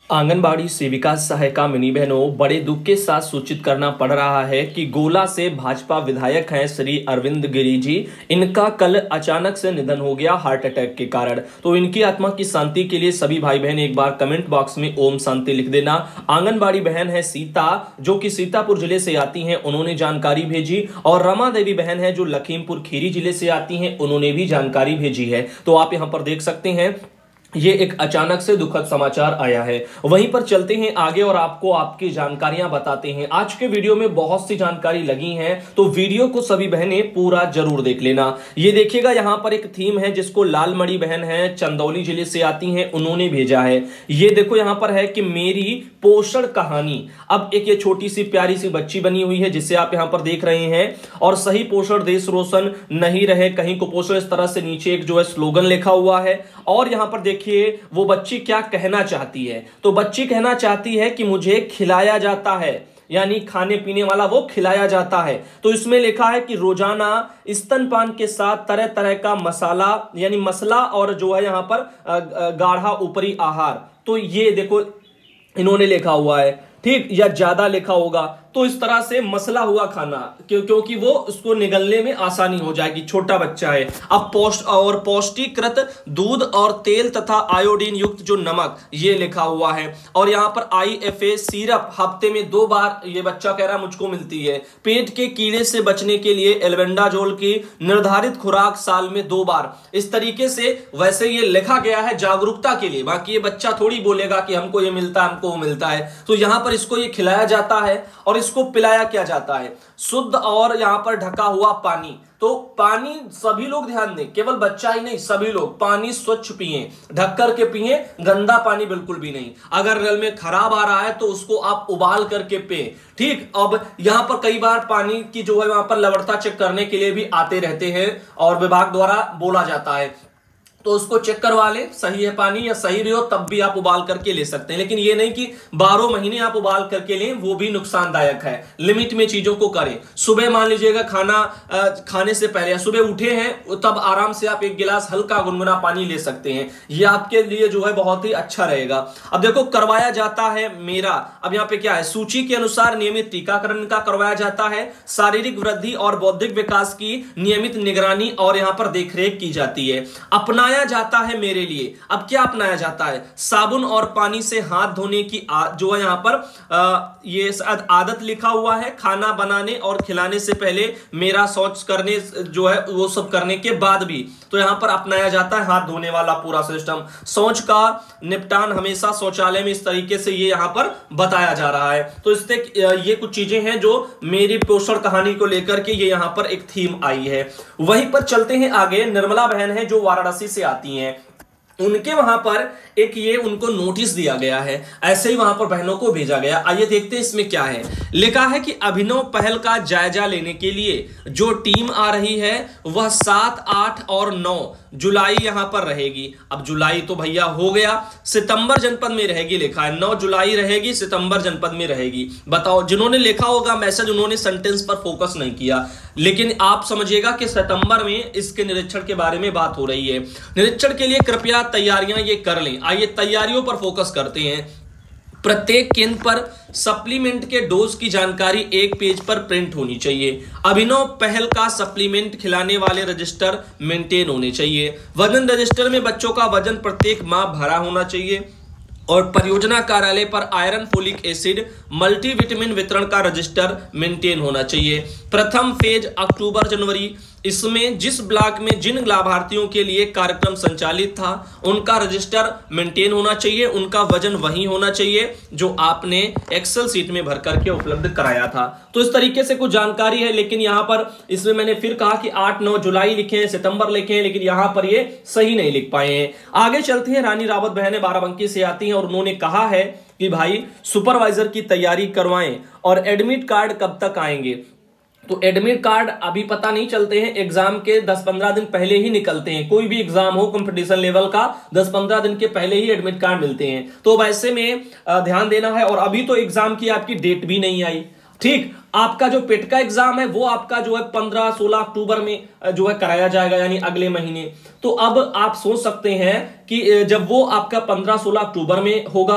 आंगनबाड़ी सेविका सहायिका मिनी बहनों, बड़े दुख के साथ सूचित करना पड़ रहा है कि गोला से भाजपा विधायक हैं श्री अरविंद गिरी जी। इनका कल अचानक से निधन हो गया हार्ट अटैक के कारण। तो इनकी आत्मा की शांति के लिए सभी भाई बहन एक बार कमेंट बॉक्स में ओम शांति लिख देना। आंगनबाड़ी बहन है सीता, जो कि सीतापुर जिले से आती हैं, उन्होंने जानकारी भेजी। और रमा देवी बहन है जो लखीमपुर खीरी जिले से आती हैं, उन्होंने भी जानकारी भेजी है। तो आप यहां पर देख सकते हैं, ये एक अचानक से दुखद समाचार आया है। वहीं पर चलते हैं आगे और आपको आपकी जानकारियां बताते हैं। आज के वीडियो में बहुत सी जानकारी लगी हैं, तो वीडियो को सभी बहनें पूरा जरूर देख लेना। ये देखिएगा, यहां पर एक थीम है जिसको लालमणि बहन है, चंदौली जिले से आती हैं, उन्होंने भेजा है। ये देखो, यहां पर है कि मेरी पोषण कहानी। अब एक ये छोटी सी प्यारी सी बच्ची बनी हुई है जिसे आप यहां पर देख रहे हैं। और सही पोषण देश रोशन नहीं रहे कहीं कुपोषण, इस तरह से नीचे एक जो है स्लोगन लिखा हुआ है। और यहां पर देखिए वो बच्ची क्या कहना चाहती है। तो बच्ची कहना चाहती है कि मुझे खिलाया जाता है, यानी खाने पीने वाला वो खिलाया जाता है। तो इसमें लिखा है कि रोजाना स्तनपान के साथ तरह तरह का मसाला, यानी मसला, और जो है यहां पर गाढ़ा ऊपरी आहार। तो ये देखो इन्होंने लिखा हुआ है, ठीक, या ज्यादा लिखा होगा। तो इस तरह से मसला हुआ खाना, क्योंकि वो उसको निगलने में आसानी हो जाएगी, छोटा बच्चा है। अब पौष्टिकृत दूध और तेल तथा आयोडीन युक्त जो नमक, ये लिखा हुआ है। और यहाँ पर IFA सिरप हफ्ते में 2 बार, ये बच्चा कह रहा मुझको मिलती है। पेट के कीड़े से बचने के लिए एल्बेंडाजोल की निर्धारित खुराक साल में 2 बार। इस तरीके से वैसे ये लिखा गया है जागरूकता के लिए। बाकी ये बच्चा थोड़ी बोलेगा कि हमको ये मिलता है, हमको वो मिलता है। तो यहाँ पर इसको ये खिलाया जाता है और इसको पिलाया क्या जाता है, शुद्ध और यहां पर ढका हुआ पानी। तो पानी सभी लोग ध्यान दें, केवल बच्चा ही नहीं, सभी लोग पानी स्वच्छ पिएं, ढक करके पिएं, गंदा पानी बिल्कुल भी नहीं। अगर नल में खराब आ रहा है तो उसको आप उबाल करके पिएं, ठीक। अब यहां पर कई बार पानी की जो है वहां पर लवणता चेक करने के लिए भी आते रहते हैं और विभाग द्वारा बोला जाता है, तो उसको चेक करवा ले, सही है पानी या सही भी हो तब भी आप उबाल करके ले सकते हैं। लेकिन ये नहीं कि 12 महीने आप उबाल करके लें, वो भी नुकसानदायक है। लिमिट में चीजों को करें। सुबह मान लीजिएगा खाना खाने से पहले या सुबह उठे हैं तब आराम से आप 1 गिलास हल्का गुनगुना पानी ले सकते हैं। ये आपके लिए जो है बहुत ही अच्छा रहेगा। अब देखो, करवाया जाता है मेरा, अब यहाँ पे क्या है, सूची के अनुसार नियमित टीकाकरण का करवाया जाता है। शारीरिक वृद्धि और बौद्धिक विकास की नियमित निगरानी और यहाँ पर देखरेख की जाती है। अपनाया जाता है मेरे लिए, अब क्या अपनाया जाता है, साबुन और पानी से हाथ धोने की जो है यहां पर ये आदत लिखा हुआ है। खाना बनाने और खिलाने से पहले मेरा शौच करने जो है वो सब करने के बाद भी, तो यहां पर अपनाया जाता है हाथ धोने वाला पूरा सिस्टम। शौच का निपटान हमेशा शौचालय में, इस तरीके से ये यहां पर बताया जा रहा है। तो इससे ये कुछ चीजें हैं जो मेरी पोषण कहानी को लेकर के ये यहां पर एक थीम आई है। वहीं पर चलते हैं आगे। निर्मला बहन है जो वाराणसी से आती हैं, उनके वहां पर एक ये उनको नोटिस दिया गया है, ऐसे ही वहां पर बहनों को भेजा गया। आइए देखते हैं इसमें क्या है। लिखा है कि अभिनव पहल का जायजा लेने के लिए जो टीम आ रही है वह 7, 8 और 9 जुलाई यहां पर रहेगी। अब जुलाई तो भैया हो गया, सितंबर जनपद में रहेगी, लिखा है 9 जुलाई रहेगी, सितंबर जनपद में रहेगी। बताओ, जिन्होंने लिखा होगा मैसेज उन्होंने सेंटेंस पर फोकस नहीं किया, लेकिन आप समझिएगा कि सितंबर में इसके निरीक्षण के बारे में बात हो रही है। निरीक्षण के लिए कृपया तैयारियां ये कर लें। आइए तैयारियों पर फोकस करते हैं। प्रत्येक केंद्र पर सप्लीमेंट के डोज की जानकारी एक पेज पर प्रिंट होनी चाहिए। अभिनव पहल का सप्लीमेंट खिलाने वाले रजिस्टर मेंटेन होने चाहिए। वजन रजिस्टर में बच्चों का वजन प्रत्येक माह भरा होना चाहिए। और परियोजना कार्यालय पर आयरन, फोलिक एसिड, मल्टीविटामिन वितरण का रजिस्टर मेंटेन होना चाहिए। प्रथम फेज अक्टूबर जनवरी, इसमें जिस ब्लॉक में जिन लाभार्थियों के लिए कार्यक्रम संचालित था उनका रजिस्टर मेंटेन होना चाहिए, उनका वजन वही होना चाहिए जो आपने एक्सेल सीट में भर करके उपलब्ध कराया था। तो इस तरीके से कुछ जानकारी है, लेकिन यहां पर इसमें मैंने फिर कहा कि 8, 9 जुलाई लिखे हैं, सितंबर लिखे हैं, लेकिन यहां पर ये सही नहीं लिख पाए हैं। आगे चलते हैं। रानी रावत बहनें बाराबंकी से आती हैं और उन्होंने कहा है कि भाई सुपरवाइजर की तैयारी करवाएं और एडमिट कार्ड कब तक आएंगे। तो एडमिट कार्ड अभी पता नहीं चलते हैं, एग्जाम के 10-15 दिन पहले ही निकलते हैं। कोई भी एग्जाम हो कंपटीशन लेवल का 10-15 दिन के पहले ही एडमिट कार्ड मिलते हैं। तो वैसे में ध्यान देना है। और अभी तो एग्जाम की आपकी डेट भी नहीं आई, ठीक। आपका जो पेट का एग्जाम है वो आपका जो है 15-16 अक्टूबर में जो है कराया जाएगा, यानी अगले महीने। तो अब आप सोच सकते हैं कि जब वो आपका 15-16 अक्टूबर में होगा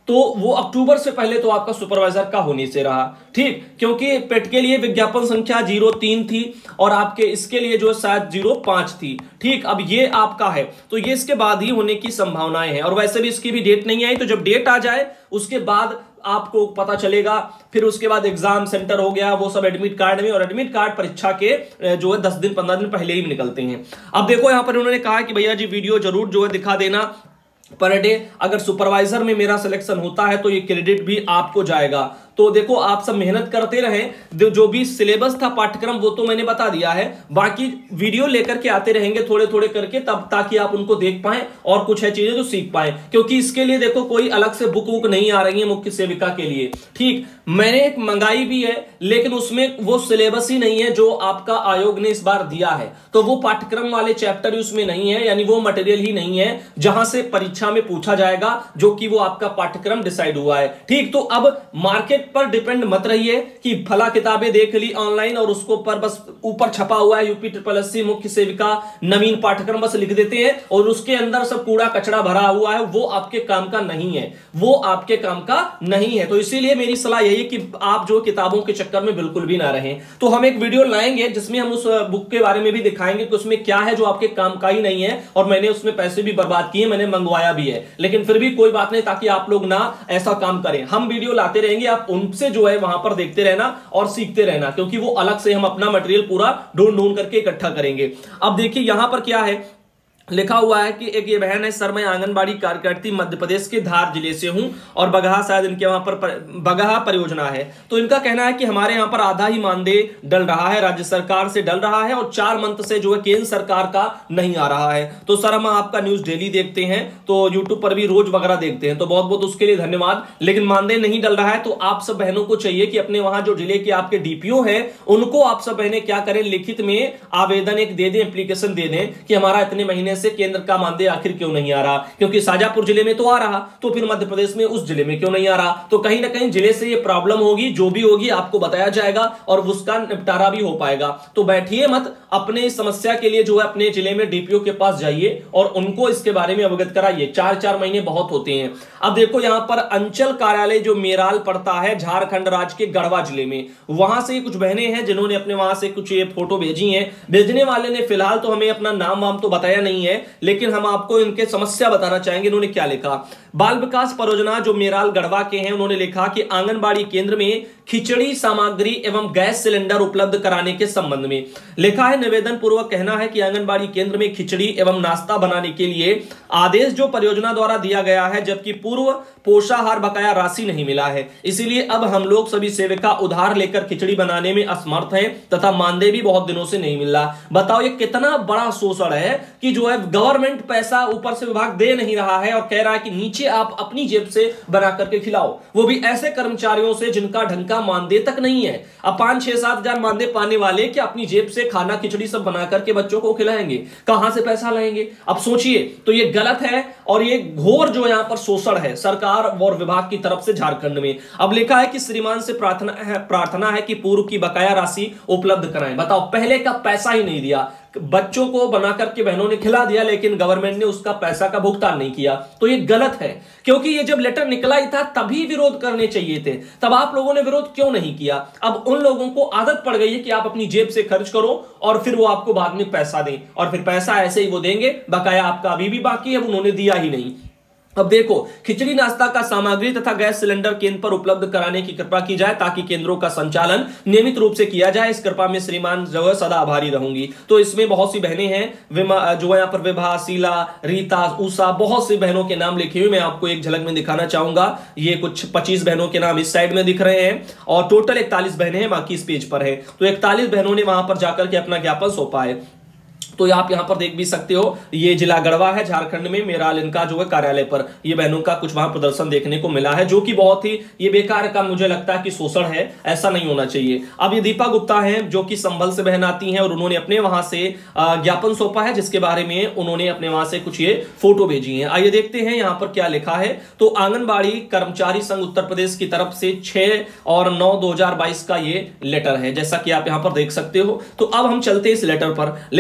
तो वो अक्टूबर से पहले तो आपका सुपरवाइजर का होने से रहा, ठीक, क्योंकि पेट के लिए विज्ञापन संख्या 03 थी और आपके इसके लिए जो शायद 05 थी, ठीक। अब ये आपका है तो ये इसके बाद ही होने की संभावनाएं हैं, और वैसे भी इसकी भी डेट नहीं आई, तो जब डेट आ जाए उसके बाद आपको पता चलेगा। फिर उसके बाद एग्जाम सेंटर हो गया, वो सब एडमिट कार्ड में, और एडमिट कार्ड परीक्षा के जो है 10 दिन 15 दिन पहले ही निकलते हैं। अब देखो यहां पर उन्होंने कहा कि भैया जी वीडियो जरूर जो है दिखा देना पर डे, अगर सुपरवाइजर में मेरा सिलेक्शन होता है तो ये क्रेडिट भी आपको जाएगा। तो देखो आप सब मेहनत करते रहें, जो भी सिलेबस था पाठ्यक्रम वो तो मैंने बता दिया है, बाकी वीडियो लेकर के आते रहेंगे थोड़े थोड़े करके, तब ताकि आप उनको देख पाएं और कुछ है चीजें जो सीख पाएं, क्योंकि इसके लिए देखो कोई अलग से बुक नहीं आ रही है मुख्य सेविका के लिए, ठीक। मैंने एक मंगाई भी है लेकिन उसमें वो सिलेबस ही नहीं है जो आपका आयोग ने इस बार दिया है, तो वो पाठ्यक्रम वाले चैप्टर उसमें नहीं है, यानी वो मटेरियल ही नहीं है जहां से परीक्षा में पूछा जाएगा, जो कि वो आपका पाठ्यक्रम डिसाइड हुआ है, ठीक। तो अब मार्केट पर डिपेंड मत रहिए कि फला किताबें देख ली ऑनलाइन और उसको पर बस ऊपर छपा हुआ है यूपी SSS मुख्य सेविका नवीन पाठ्यक्रम बस लिख देते हैं और उसके अंदर सब कूड़ा कचरा भरा हुआ है, वो आपके काम का नहीं है, वो आपके काम का नहीं है। तो इसीलिए मेरी सलाह यही है कि आप जो किताबों के चक्कर में बिल्कुल भी ना रहें। तो हम एक वीडियो लाएंगे जिसमें हम उस बुक के बारे में भी दिखाएंगे कि उसमें क्या है जो आपके काम का ही नहीं है, और मैंने उसमें पैसे भी बर्बाद किए, मैंने मंगवाया भी है, लेकिन फिर भी कोई बात नहीं, ताकि आप लोग ना ऐसा काम करें। हम वीडियो लाते रहेंगे, आप उनसे जो है वहां पर देखते रहना और सीखते रहना, क्योंकि वो अलग से हम अपना मटेरियल पूरा ढूंढ करके इकट्ठा करेंगे। अब देखिए यहां पर क्या है लिखा हुआ है कि एक ये बहन है, सर मैं आंगनबाड़ी कार्यकर्ती मध्य प्रदेश के धार जिले से हूं और बगहा शायद इनके वहां पर बगहा परियोजना है। तो इनका कहना है कि हमारे यहां पर आधा ही मानदेय डल रहा है, राज्य सरकार से डल रहा है और 4 मंथ से जो है केंद्र सरकार का नहीं आ रहा है। तो सर हम आपका न्यूज डेली देखते हैं, तो यूट्यूब पर भी रोज वगैरह देखते हैं, तो बहुत बहुत उसके लिए धन्यवाद, लेकिन मानदेय नहीं डल रहा है। तो आप सब बहनों को चाहिए कि अपने वहां जो जिले के आपके डीपीओ है उनको आप सब बहनें क्या करें, लिखित में आवेदन एक दे दें, एप्लीकेशन दे दें कि हमारा इतने महीने से केंद्र का मानदेय आखिर क्यों नहीं आ रहा, क्योंकि शाजापुर जिले में तो आ रहा, तो फिर मध्य प्रदेश में उस जिले में क्यों नहीं आ रहा। तो कहीं ना कहीं जिले से ये प्रॉब्लम होगी, जो भी होगी आपको बताया जाएगा और उसका निपटारा भी हो पाएगा। तो बैठिए मत, अपने समस्या के लिए जो है अपने जिले में डीपीओ के पास जाइए और उनको इसके बारे में अवगत कराइए। 4-4 महीने बहुत होते हैं। अब देखो यहां पर अंचल कार्यालय जो मेराल पड़ता है झारखंड राज्य के गढ़वा जिले में, वहां से कुछ बहनें हैं जिन्होंने अपने वहां से कुछ ये फोटो भेजी है। भेजने वाले ने फिलहाल तो हमें अपना नाम वाम तो बताया नहीं है, लेकिन हम आपको इनके समस्या बताना चाहेंगे। इन्होंने क्या लिखा, बाल विकास परियोजना जो मेराल गढ़वा के हैं, उन्होंने लिखा कि आंगनबाड़ी केंद्र में खिचड़ी सामग्री एवं गैस सिलेंडर उपलब्ध कराने के संबंध में लिखा है। निवेदन पूर्वक कहना है कि आंगनबाड़ी केंद्र में खिचड़ी एवं नाश्ता बनाने के लिए आदेश जो परियोजना द्वारा दिया गया है, जबकि पूर्व पोषाहार बकाया राशि नहीं मिला है, इसीलिए अब हम लोग सभी सेविका उधार लेकर खिचड़ी बनाने में असमर्थ हैं तथा मानदेय भी बहुत दिनों से नहीं मिल रहा। बताओ ये कितना बड़ा शोषण है कि जो है गवर्नमेंट पैसा ऊपर से विभाग दे नहीं रहा है और कह रहा है कि नीचे आप अपनी जेब से बना करके खिलाओ, वो भी ऐसे कर्मचारियों से जिनका ढंग का मानदेय तक नहीं है। अब 5-6-7 हजार मानदेय पाने वाले कि अपनी जेब से खाना खिचड़ी सब बना करके बच्चों को खिलाएंगे, कहां से पैसा लाएंगे? अब सोचिए, तो ये गलत है और ये घोर जो यहां पर शोषण है सरकार और विभाग की तरफ से झारखंड में। अब लिखा है कि श्रीमान से प्रार्थना है कि पूर्व की बकाया राशि उपलब्ध कराएं। बताओ, पहले का पैसा ही नहीं दिया, बच्चों को बना करके बहनों ने खिला दिया, लेकिन गवर्नमेंट ने उसका पैसा का भुगतान नहीं किया। तो ये गलत है, क्योंकि ये जब लेटर निकला ही था तभी विरोध करने चाहिए थे, तब आप लोगों ने विरोध क्यों नहीं किया? अब उन लोगों को आदत पड़ गई है कि आप अपनी जेब से खर्च करो और फिर वो आपको बाद में पैसा दें, और फिर पैसा ऐसे ही वो देंगे, बकाया आपका अभी भी बाकी है, उन्होंने दिया ही नहीं। अब देखो, खिचड़ी नाश्ता का सामग्री तथा गैस सिलेंडर केंद्र पर उपलब्ध कराने की कृपा की जाए ताकि केंद्रों का संचालन नियमित रूप से किया जाए। इस कृपा में श्रीमान जो है सदा आभारी रहूंगी। तो इसमें बहुत सी बहनें हैं, जो है यहाँ पर विभा, शीला, रीता, उषा, बहुत सी बहनों के नाम लिखे हुए मैं आपको एक झलक में दिखाना चाहूंगा। ये कुछ 25 बहनों के नाम इस साइड में दिख रहे हैं और टोटल 41 बहनें हैं, बाकी इस पेज पर है। तो 41 बहनों ने वहां पर जाकर के अपना ज्ञापन सौंपा है। तो आप यहां पर देख भी सकते हो, ये जिला गढ़वा है झारखंड में, मेराल इनका जो है कार्यालय पर ये बहनों का कुछ वहां प्रदर्शन देखने को मिला है, जो कि बहुत ही ये बेकार का मुझे लगता है कि शोषण है, ऐसा नहीं होना चाहिए। अब ये दीपा गुप्ता है जो कि संभल से बहन आती हैं और उन्होंने अपने वहां से ज्ञापन सौंपा है, जिसके बारे में उन्होंने अपने वहां से कुछ ये फोटो भेजी है। आइए देखते हैं यहां पर क्या लिखा है। तो आंगनबाड़ी कर्मचारी संघ उत्तर प्रदेश की तरफ से 6 और 9/2022 का ये लेटर है, जैसा कि आप यहां पर देख सकते हो। तो अब हम चलते इस लेटर पर। लिखा है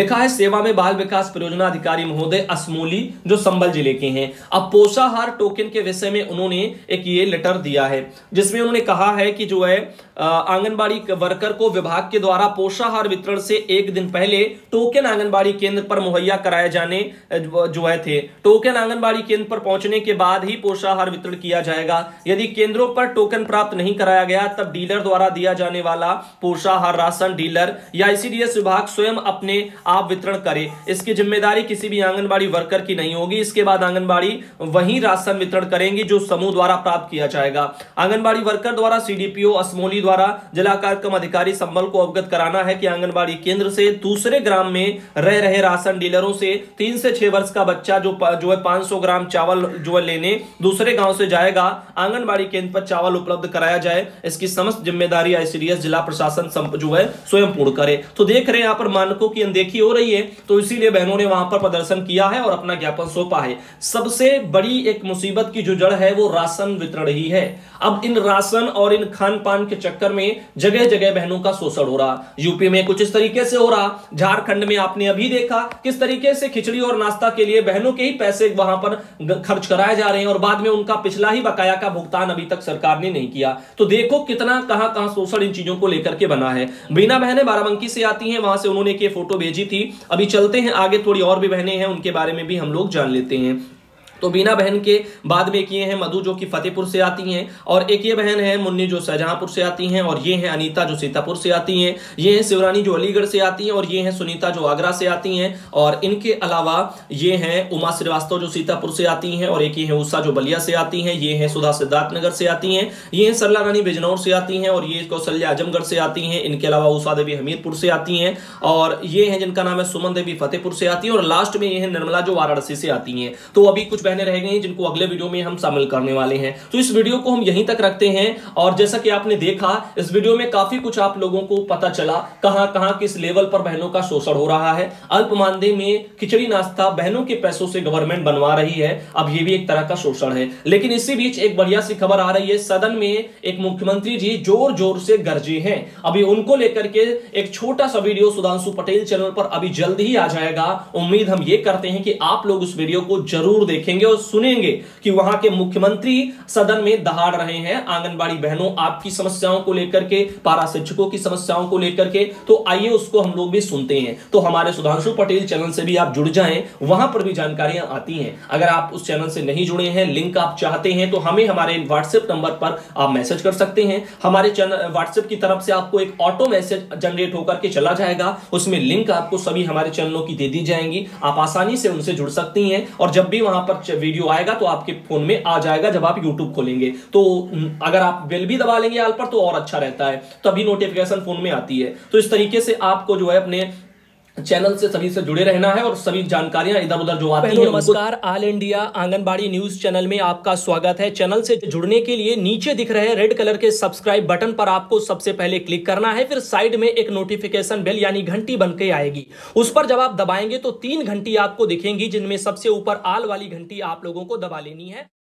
सेवा में बाल विकास परियोजना अधिकारी महोदय असमोली, जो संभल जिले के हैं। अब पोषाहार टोकन के विषय में उन्होंने एक ये लेटर दिया है, जिसमें उन्होंने कहा है कि जो है आंगनबाड़ी वर्कर को विभाग के द्वारा पोषाहार वितरण से एक दिन पहले टोकन आंगनबाड़ी केंद्र पर मुहैया कराए जाने जो है थे। टोकन आंगनबाड़ी केंद्र पर पहुंचने के बाद ही पोषाहार वितरण किया जाएगा। यदि केंद्रों पर टोकन प्राप्त नहीं कराया गया, तब डीलर द्वारा दिया जाने वाला पोषाहार राशन डीलर या आईसीडीएस विभाग स्वयं अपने आप वितरण करे। इसकी जिम्मेदारी किसी भी आंगनबाड़ी वर्कर की नहीं होगी। इसके बाद आंगनबाड़ी वही राशन वितरण करेंगी जो समूह द्वारा प्राप्त किया जाएगा। आंगनबाड़ी वर्कर द्वारा सीडीपीओ असमोली द्वारा जिला कार्यक्रम अधिकारी संभल को अवगत कराना है कि आंगनबाड़ी केंद्र से दूसरे ग्राम में रह रहे राशन डीलरों से 3 से 6 वर्ष का बच्चा जो है 500 ग्राम चावल जो है लेने दूसरे गांव से जाएगा, आंगनबाड़ी केंद्र पर चावल उपलब्ध कराया जाए। इसकी समस्त जिम्मेदारी आईसीडीएस जिला प्रशासन जो है स्वयं पूर्ण करे। तो देख रहे हैं यहाँ पर मानकों की अनदेखी हो रही है, तो इसीलिए बहनों ने वहां पर प्रदर्शन किया है और अपना ज्ञापन सौंपा है। सबसे बड़ी एक मुसीबत की जो जड़ है वो राशन वितरण ही है। अब इन राशन और इन खान पान के चक्कर में जगह जगह बहनों का शोषण हो रहा। यूपी में कुछ इस तरीके से हो रहा, झारखंड में आपने अभी देखा किस तरीके से खिचड़ी और नाश्ता के लिए बहनों के ही पैसे वहां पर खर्च कराए जा रहे हैं और बाद में उनका पिछला ही बकाया का भुगतान अभी तक सरकार ने नहीं किया। तो देखो कितना कहां शोषण इन चीजों को लेकर के बना है। बीना बहनें बाराबंकी से आती हैं, वहां से उन्होंने एक फोटो भेजी थी। अभी चलते हैं आगे, थोड़ी और भी बहनें हैं, उनके बारे में भी हम लोग जान लेते हैं। तो बीना बहन के बाद में एक ये है मधु जो कि फतेहपुर से आती हैं, और एक ये बहन है मुन्नी जो शाहजहांपुर से आती हैं, और ये है अनीता जो सीतापुर से आती हैं, ये है शिवरानी जो अलीगढ़ से आती हैं, और ये है सुनीता जो आगरा से आती हैं, और इनके अलावा ये हैं उमा श्रीवास्तव जो सीतापुर से आती हैं, और एक ये है उषा जो बलिया से आती हैं, ये है सुधा सिद्धार्थनगर से आती हैं, ये है सरला रानी बिजनौर से आती हैं, और ये कौशल्या आजमगढ़ से आती हैं। इनके अलावा उषा देवी हमीरपुर से आती हैं, और ये है जिनका नाम है सुमन देवी फतेहपुर से आती है, और लास्ट में ये है निर्मला जो वाराणसी से आती हैं। तो अभी कुछ बहनें रह गई जिनको अगले वीडियो में हम शामिल करने वाले हैं। तो इस वीडियो को हम यहीं तक रखते हैं, और जैसा कि आपने देखा इस वीडियो में काफी कुछ आप लोगों को पता चला कहां किस लेवल पर बहनों का शोषण हो रहा है। अल्प मानदेय में खिचड़ी नाश्ता बहनों के पैसों से गवर्नमेंट बनवा रही है। अब ये भी एक तरह का शोषण है। लेकिन इसी बीच एक बढ़िया सी खबर आ रही है, सदन में एक मुख्यमंत्री जी जोर जोर से गरजे हैं। अभी उनको लेकर के एक छोटा सा वीडियो सुधांशु पटेल चैनल पर अभी जल्द ही आ जाएगा। उम्मीद हम ये करते हैं कि आप लोग उस वीडियो को जरूर देखेंगे और सुनेंगे कि वहां के मुख्यमंत्री सदन में दहाड़ रहे हैं आंगनबाड़ी बहनों आपकी समस्याओं को लेकर के, पारा शिक्षकों की समस्याओं को लेकर के। तो आइए उसको हम लोग भी सुनते हैं। तो हमारे सुधांशु पटेल चैनल से भी आप जुड़ जाएं, वहां पर भी जानकारियां आती हैं। अगर आप उस चैनल से नहीं जुड़े हैं, लिंक आप चाहते हैं, तो हमें हमारे व्हाट्सएप नंबर पर आप मैसेज कर सकते हैं। हमारे चैनल व्हाट्सएप की तरफ से आपको एक ऑटो मैसेज जनरेट होकर के चला जाएगा, उसमें लिंक आपको सभी हमारे चैनलों की दे दी जाएंगी। आप आसानी से उनसे जुड़ सकती हैं, और जब भी वहां पर वीडियो आएगा तो आपके फोन में आ जाएगा जब आप YouTube खोलेंगे। तो अगर आप बेल भी दबा लेंगे आल पर तो और अच्छा रहता है, तभी नोटिफिकेशन फोन में आती है। तो इस तरीके से आपको जो है अपने चैनल से सभी से जुड़े रहना है, और सभी जानकारियां इधर उधर जो आती हैं। नमस्कार, All India anganwadi news channel में आपका स्वागत है। चैनल से जुड़ने के लिए नीचे दिख रहे रेड कलर के सब्सक्राइब बटन पर आपको सबसे पहले क्लिक करना है। फिर साइड में एक नोटिफिकेशन बेल यानी घंटी बनके आएगी, उस पर जब आप दबाएंगे तो 3 घंटी आपको दिखेंगी, जिनमें सबसे ऊपर ऑल वाली घंटी आप लोगों को दबा लेनी है।